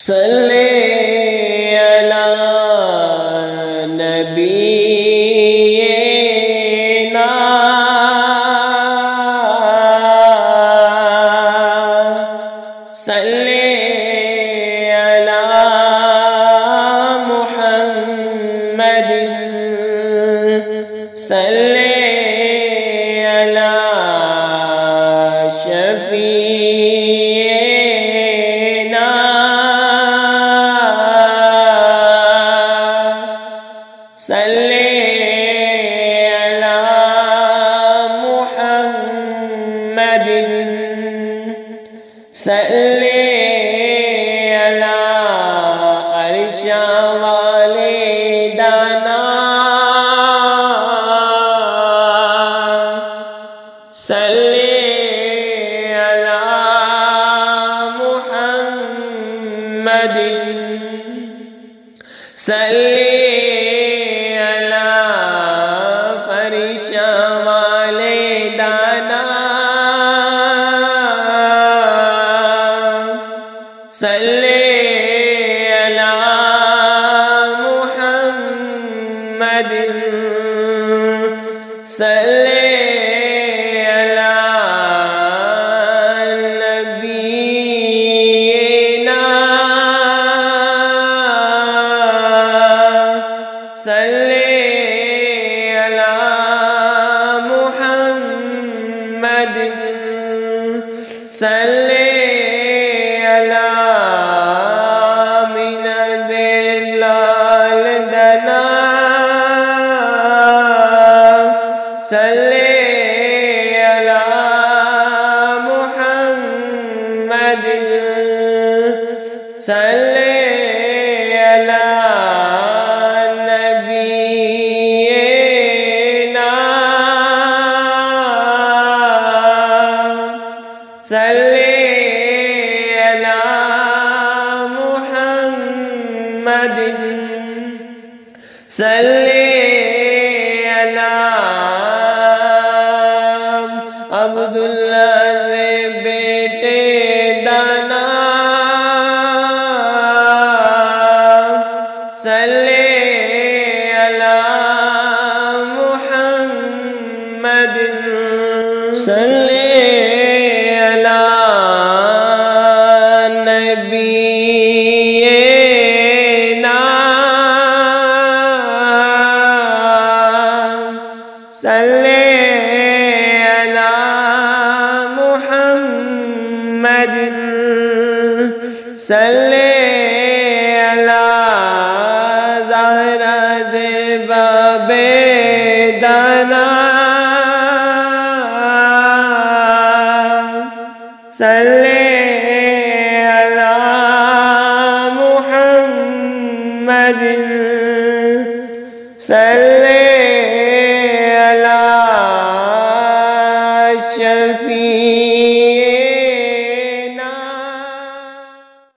صلی علی نبینا صلی علی محمد صلی علی شفیعنا صلی علی محمد صلی علی عرش والے دانا صلی علی محمد صلی صلی علی محمد صلی علی نبینا صلی علی محمد صلی صلی علی محمد صلی علی نبینا صلی علی محمد صلی عبداللہ دے بیٹے دانا صلی علی محمد صلی علی نبینا صلی صلی علی زہرا دے بابے دانا صلی علی محمد صلی